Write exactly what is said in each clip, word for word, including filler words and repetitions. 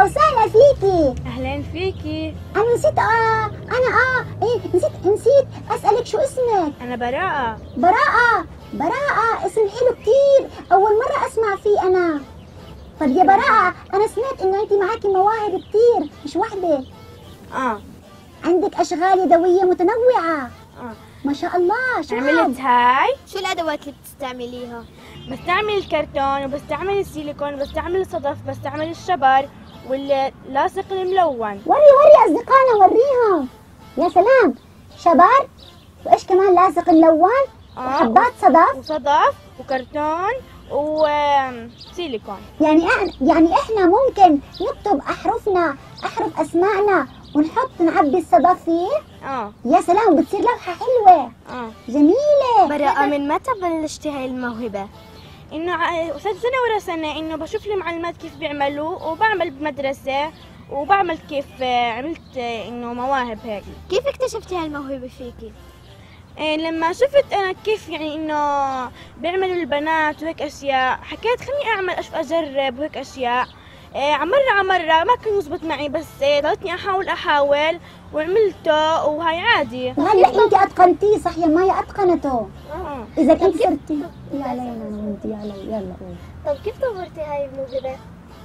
وسهلا فيكي. اهلا فيكي. انا نسيت اه انا اه ايه نسيت نسيت اسالك شو اسمك؟ انا براءة. براءة. براءة اسم حلو كتير، اول مرة اسمع فيه انا. طب يا براءة انا سمعت انه انت معاكي مواهب كتير مش وحدة. اه عندك اشغال يدوية متنوعة. اه ما شاء الله. شو عملت هاي. شو الادوات اللي بتستعمليها؟ بستعمل الكرتون وبستعمل السيليكون وبستعمل الصدف، بستعمل الشبر واللاصق الملون. وري وري اصدقائنا وريهم. يا سلام. شبر وايش كمان لاصق اللون آه. وحبات صدف وصدف وكرتون وسيليكون. يعني احنا يعني احنا ممكن نكتب احرفنا احرف اسمائنا ونحط نعبي الصدف فيه. اه يا سلام بتصير لوحة حلوة. اه جميلة. براءة من متى بلشتي هاي الموهبة؟ انه ع- سنة ورا سنة انه بشوف المعلمات كيف بيعملوا وبعمل بمدرسة وبعمل كيف آه، عملت آه، انه مواهب هيك. كيف اكتشفتي هاي الموهبة فيكي؟ إيه لما شفت انا كيف يعني انه بيعملوا البنات وهيك اشياء، حكيت خليني اعمل أشوف اجرب وهيك اشياء. إيه عمرة عمرة ما كان يزبط معي، بس إيه ضلتني احاول احاول وعملته وهاي عادي. وهلا انت اتقنتيه صح يا مايا؟ اتقنته. اه اذا انت صرتي يا علينا وانت يا علي يلا قول. طب كيف طورتي هاي الموهبة؟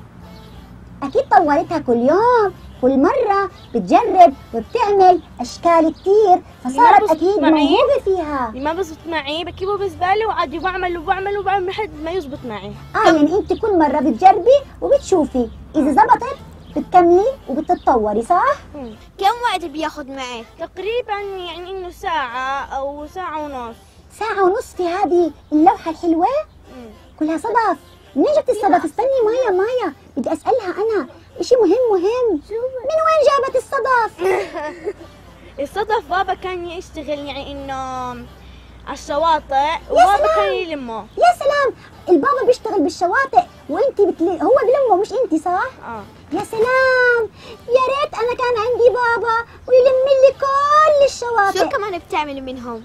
اكيد طورتها كل يوم، كل مرة بتجرب وبتعمل اشكال كتير فصارت بس اكيد معي. موهوبة فيها. اللي ما بزبط معي بكيبه بزبالة وعادي بعمل وبعمل وبعمل لحد ما يزبط معي. اه يعني انت كل مرة بتجربي وبتشوفي اذا زبطت بتكملي وبتتطوري صح؟ مم. كم وقت بياخد معك؟ تقريبا يعني انه ساعة او ساعة ونص. ساعة ونص في هذه اللوحة الحلوة مم. كلها صدف. منين جبتي الصدف؟ استني مايا مايا بدي اسألها انا اشي مهم مهم. من وين جابت الصدف؟ الصدف بابا كان يشتغل يعني انه على الشواطئ وبابا سلام. كان يلمه. يا سلام. البابا بيشتغل بالشواطئ وانت بتلي هو بلمه مش انت صح؟ اه يا سلام. يا ريت انا كان عندي بابا ويلم لي كل الشواطئ. شو كمان بتعملي منهم؟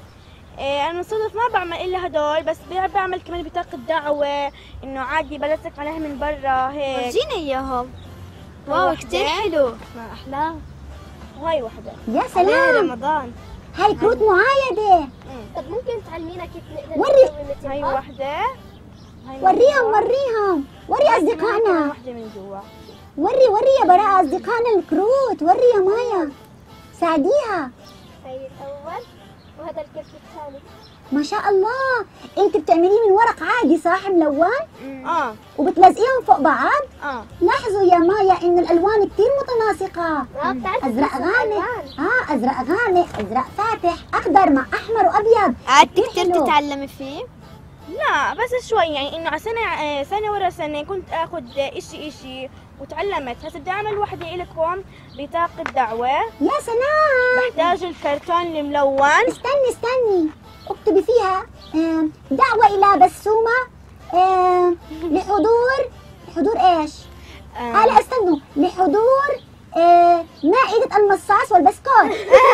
إيه انا الصدف ما بعمل الا هدول، بس بعمل كمان بطاقة دعوة انه عادي بلصق عليها من برا هيك. ورجينا اياهم. واو، واو كتير حلو. ما احلاه. وهي وحدة. يا سلام. رمضان. هاي كروت معايدة. طب ممكن تعلمينا كيف نقدر وري. نسوي مثل هاي بعض؟ وحدة. هاي من وريهم جوا. وريهم وري كمان اصدقائنا. وحدة من جوا. وري وري يا براء اصدقائنا الكروت. وري يا مايا ساعديها. هاي الأول وهذا الكف الثاني. ما شاء الله. انت بتعمليه من ورق عادي صح ملون اه وبتلزقيهم فوق بعض. اه لاحظوا يا مايا ان الالوان كتير متناسقة. اه بتعرفي ازرق كيف غامق. الألوان؟ اه ازرق غامق ازرق فاتح اخضر مع احمر وابيض. قعدتي كتير كتير حلو. تتعلمي فيه؟ لا بس شوي يعني انه على سنة آه، سنة ورا سنة كنت اخذ اشي اشي وتعلمت. هسه بدي اعمل وحدة لكم بطاقة دعوة. يا سلام. بحتاج الكرتون الملون. استني استني اكتبي فيها آه، دعوة الى بسومة آه، لحضور لحضور ايش؟ آه لا استنوا لحضور آه مائدة المصاص والبسكوت.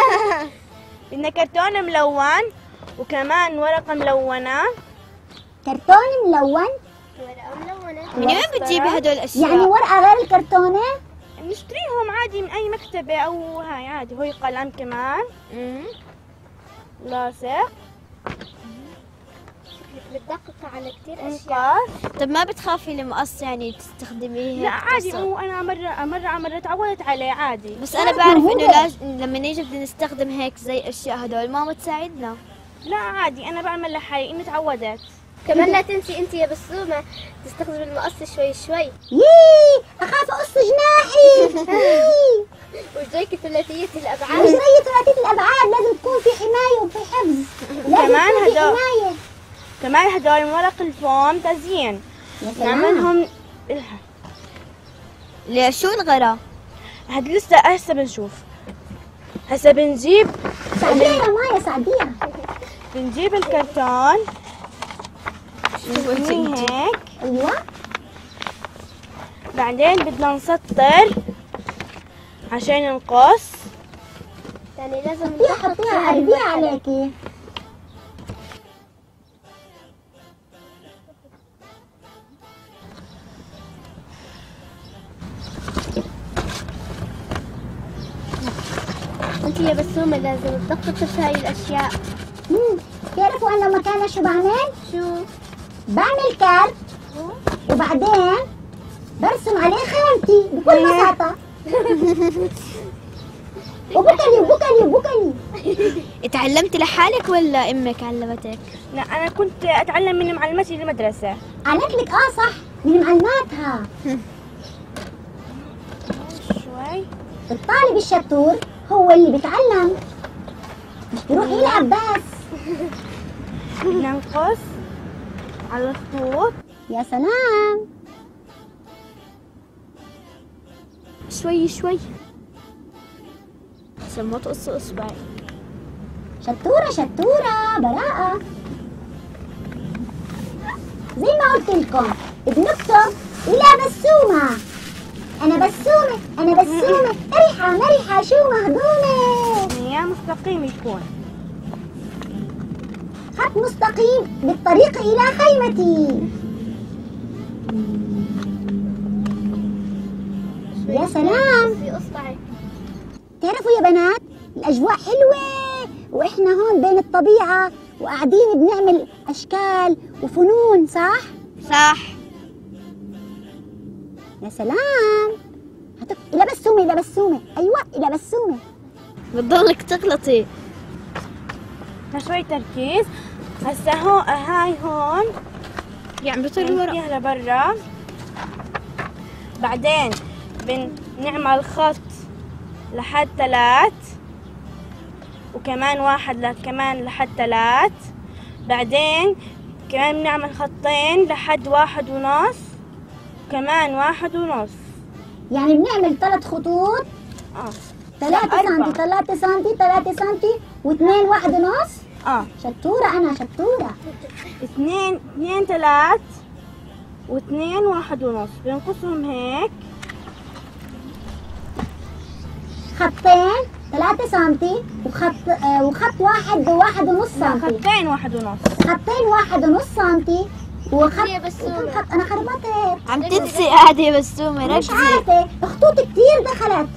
بدنا كرتون ملون وكمان ورقة ملونة. كرتون ملون. ورقة ملونة. من وين بتجيبي هدول الأشياء؟ يعني ورقة غير الكرتونة؟ نشتريهم عادي من اي مكتبة او هاي عادي. هوي قلم كمان امم لاصق بتدقق على كتير أشياء. مقص. طب ما بتخافي المقص يعني تستخدميه؟ لا هيك عادي قصة؟ مو انا مرة مرة مرة تعودت عليه عادي. بس أنا آه، بعرف هو إنه ده. لاج... لما نيجي بدنا نستخدم هيك زي أشياء هدول ماما تساعدنا. لا عادي انا بعمل لحالي اني تعودت. كمان لا تنسي أنت يا بسومة تستخدمي المقص شوي شوي. يي اخاف اقص جناحي. يي. وجايك ثلاثية مش الأبعاد. زي ثلاثية الابعاد لازم تكون في حماية وفي حفظ. لازم كمان تكون في هدول- حماية. كمان هدول من ورق الفوم تزيين يا سلام. نعملهم. ليش شو الغرا؟ هاد لسه هسه بنشوف. هسه بنجيب ساعديها يا مايا ساعديها. بنجيب الكرتون شو أنت من أنت؟ هيك. ايوه بعدين بدنا نسطر عشان نقص. يعني لازم حطيها حطيها قلبيها عليكي. انت يا بسومة لازم تدققي في هاي الاشياء. مم. تعرفوا انا لما كان شو بعمل؟ شو؟ بعمل كارت وبعدين برسم عليه خيمتي بكل بساطة. وبكلي وبكلي وبكلي. اتعلمت لحالك ولا امك علمتك؟ لا انا كنت اتعلم من معلمتي المدرسه. قالت لك اه صح من معلماتها. شوي. الطالب الشطور هو اللي بيتعلم مش بيروح يلعب بس. ننقص على الخطوط. يا سلام. شوي شوي عشان ما تقص اصبعي. شطورة شطورة براءة. زي ما قلت لكم بنكتب إلى بسومة. أنا بسومة أنا بسومة مرحة مرحة شو مهضومة. يا مستقيم يكون خط مستقيم بالطريق إلى خيمتي. يا سلام. في اصبعك. تعرفوا يا بنات الأجواء حلوة وإحنا هون بين الطبيعة وقاعدين بنعمل أشكال وفنون صح؟ صح. يا سلام. هتك... إلى بسومة إلى بسومة أيوة إلى بسومة. بتضلك تغلطي. شوي تركيز. هسه هون هاي هون يعني بطل ورا. فيها لبرا. بعدين بنعمل خط لحد ثلاث وكمان واحد ل... كمان لحد ثلاث. بعدين كمان بنعمل خطين لحد واحد ونص كمان واحد ونص. يعني بنعمل ثلاث خطوط اه ثلاثة أربعة. سنتي ثلاثة سنتي ثلاثة سنتي واثنين واحد ونص. اه شطورة أنا شطورة. اثنين اثنين ثلاث واثنين واحد ونص بنقصهم هيك. خطين ثلاثة سنتي وخط آه وخط واحد واحد ونص لا، سنتي. خطين واحد ونص. خطين واحد ونص سنتي وخط يا بسومة. وكم خط. أنا خربطت عم تنسي قاعدة يا بسومة مش ركزي. عارفة خطوط كتير دخلت.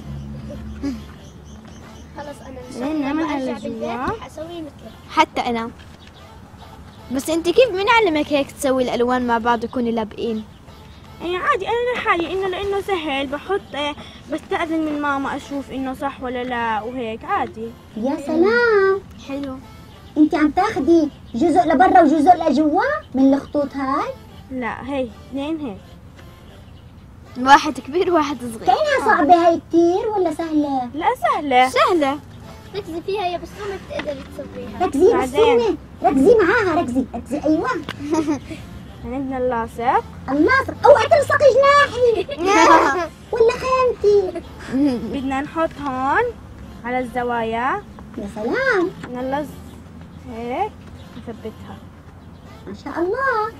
خلص انا ان شاء لين الله نعمل لما ارجع هالجوا. بالبيت حسوي مثلك. حتى انا. بس انت كيف مين علمك هيك تسوي الالوان مع بعض يكونوا لابقين؟ يعني عادي انا لحالي انه لانه سهل بحط آه، بستأذن من ماما اشوف انه صح ولا لا وهيك عادي. يا سلام. حلو. انت عم تاخدي جزء لبرا وجزء لجوا من الخطوط هاي؟ لا هي اثنين هيك. واحد كبير وواحد صغير. كأنها صعبة هاي كتير ولا سهلة؟ لا سهلة. سهلة. ركزي فيها يا بسومة تقدري تسويها. ركزي بعدين. بسومة ركزي معاها ركزي ركزي أيوة. عندنا اللاصق. اللاصق اوعي تلصقي جناحي ولا خيمتي. بدنا نحط هون على الزوايا. يا سلام. نلص هيك نثبتها. ما شاء الله.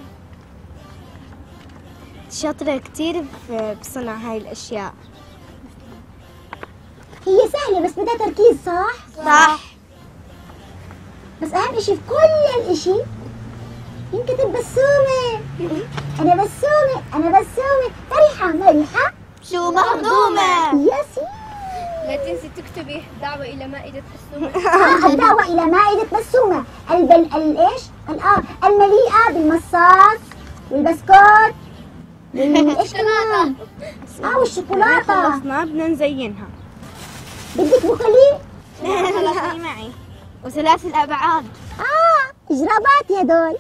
شاطرة كتير بصنع هاي الاشياء. هي سهلة بس بدها تركيز صح؟ صح. بس أهم إشي في كل الإشي ينكتب بسومة. أنا بسومة أنا بسومة مرحة مرحة شو مهضومة. يا سي. لا تنسي تكتبي دعوة إلى مائدة بسومة. آه الدعوة إلى مائدة بسومة. البل الإيش؟ الآه المليئة بالمصاص والبسكوت والإيش كمان؟ آه والشوكولاتة. خلصنا بدنا نزينها. بدك بوكلي؟ خلص هي معي. وثلاث الابعاد. آه إجرابات هدول.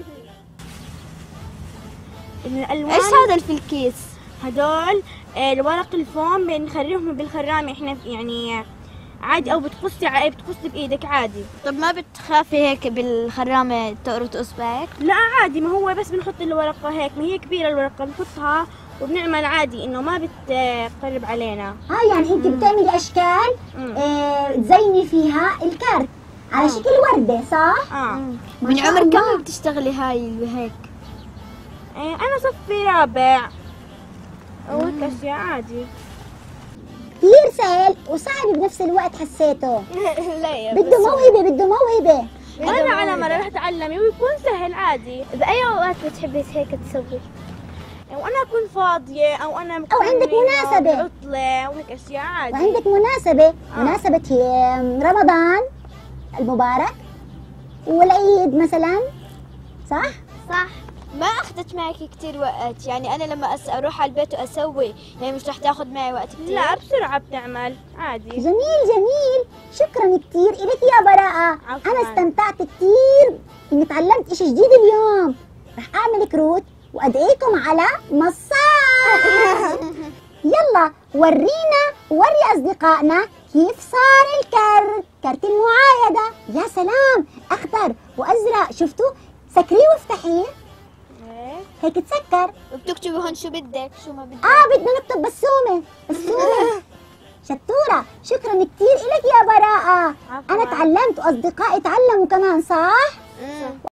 من الالوان ايش هذا اللي في الكيس؟ هدول آه، الورق الفوم بنخرجهم بالخرامة احنا في- يعني عادي او بتقصي ع- بتقصي بايدك عادي. طب ما بتخافي هيك بالخرامة تقرط اصبعك؟ لا عادي ما هو بس بنحط الورقة هيك ما هي كبيرة الورقة بنحطها وبنعمل عادي انه ما بتقرب علينا. آه يعني أنت بتعملي أشكال مم. آه تزيني فيها الكارت على شكل وردة صح؟ اه ما من شاء عمر الله. كم بتشتغلي هاي هيك؟ آه، انا صفي رابع وهيك اشياء عادي. كثير سهل وصعب بنفس الوقت حسيته. لا يا بده موهبة بده موهبة. وانا على مرة رح اتعلمي ويكون سهل عادي. بأي أوقات بتحبي هيك تسوي؟ وانا اكون فاضيه او انا أو عندك مناسبة. عطله وهيك اشياء عادي. وعندك مناسبة آه. مناسبة هي رمضان المبارك والعيد مثلا، صح؟ صح. ما أخذت معك كتير وقت، يعني أنا لما أس- أروح على البيت وأسوي يعني مش رح تاخذ معي وقت كتير. لا بسرعه بتعمل عادي. جميل جميل، شكرا كتير إلك يا براءة. عفواً. أنا استمتعت كتير إني تعلمت إشي جديد اليوم. رح أعمل كروت وأدعيكم على مصاص. يلا ورينا وري أصدقائنا كيف صار الكرت، كرت المعايدة. يا سلام، أخضر وأزرق، شفتوا؟ سكريه وافتحيه إيه. هيك تسكر. وبتكتبي هون شو بدك شو ما بدك. آه بدنا نكتب بسومة بسومة. شطورة، شكرا كتير إلك يا براءة. عفواً. أنا تعلمت وأصدقائي تعلموا كمان، صح؟ مم.